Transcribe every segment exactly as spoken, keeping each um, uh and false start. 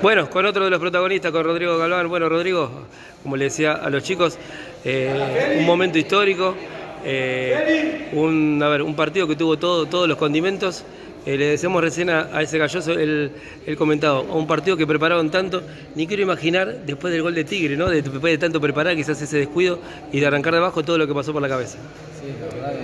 Bueno, con otro de los protagonistas, con Rodrigo Galván. Bueno, Rodrigo, como le decía a los chicos, eh, un momento histórico, eh, un, a ver, un partido que tuvo todo, todos los condimentos. Eh, le decíamos recién a, a ese galloso el, el comentado, un partido que prepararon tanto, ni quiero imaginar después del gol de Tigre, ¿no? De, después de tanto preparar, quizás ese descuido y de arrancar de abajo todo lo que pasó por la cabeza. Sí, la verdad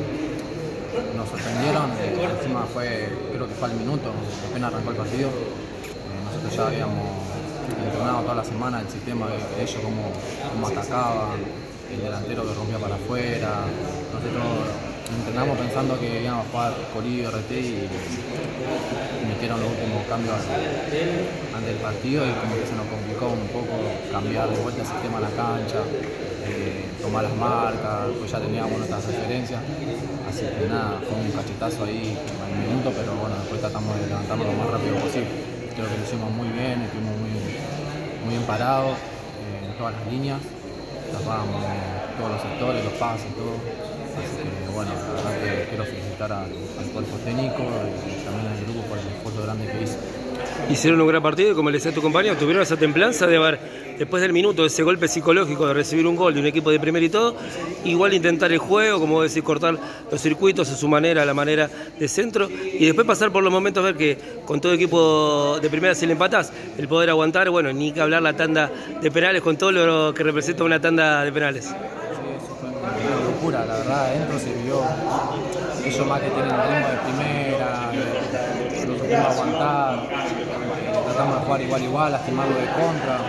que nos sorprendieron, eh, encima fue, creo que fue al minuto, apenas arrancó el partido. Eh, nosotros ya habíamos entrenado toda la semana el sistema de, de ellos, cómo, cómo atacaban, el delantero que rompía para afuera. Nosotros entrenamos pensando que íbamos a jugar Corillo y R T y metieron los últimos cambios ante el partido y como que se nos complicó un poco cambiar de vuelta el sistema a la cancha, eh, tomar las marcas, pues ya teníamos nuestras referencias, así que nada, fue un cachetazo ahí al minuto, pero bueno, después tratamos de levantarnos lo más rápido posible. Creo que lo hicimos muy bien, estuvimos muy, muy bien parados eh, en todas las líneas, tapábamos todos los sectores, los pases, todo. Así que bueno, la verdad que quiero felicitar al, al cuerpo técnico y también al grupo por el esfuerzo grande que hizo. Hicieron un gran partido y como le decía a tu compañero, tuvieron esa templanza de haber, después del minuto, ese golpe psicológico de recibir un gol de un equipo de primera y todo, igual intentar el juego, como decir, cortar los circuitos a su manera, a la manera de centro, y después pasar por los momentos, ver que con todo equipo de primera si le empatás, el poder aguantar, bueno, ni que hablar la tanda de penales con todo lo que representa una tanda de penales. Una locura, la verdad, adentro se vio ellos más que tienen el ritmo de primera, lo supimos aguantar, eh, tratamos de jugar igual igual, lastimarlo de contra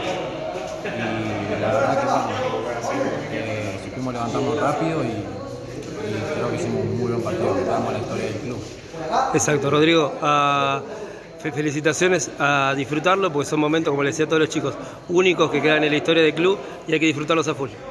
y la verdad que bueno, eh, supimos levantarnos rápido y, y creo que hicimos un muy buen partido, que damos la historia del club. Exacto, Rodrigo, uh, felicitaciones, a disfrutarlo porque son momentos, como les decía a todos los chicos, únicos que quedan en la historia del club y hay que disfrutarlos a full.